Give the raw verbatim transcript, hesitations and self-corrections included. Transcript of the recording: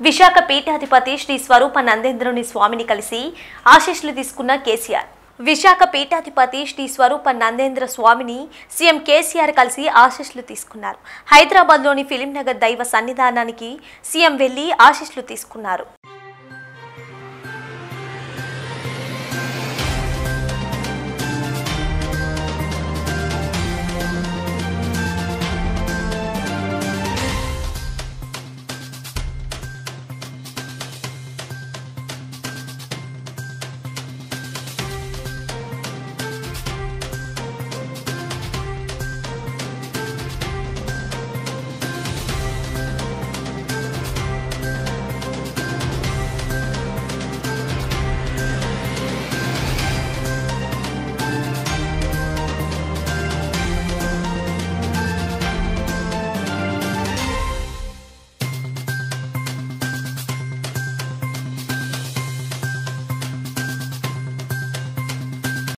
విశాఖ పీఠాధిపతి శ్రీ స్వరూప నందేంద్రుని స్వామిని కలిసి ఆశీస్సులు తీసుకున్న కేసీఆర్. విశాఖ పీఠాధిపతి శ్రీ స్వరూప నందేంద్ర స్వామిని సీఎం కేసీఆర్ కలిసి ఆశీస్సులు తీసుకున్నారు. హైదరాబాద్లోని ఫిలింనగర్ దైవ సన్నిధానానికి సీఎం వెళ్లి ఆశీస్సులు తీసుకున్నారు.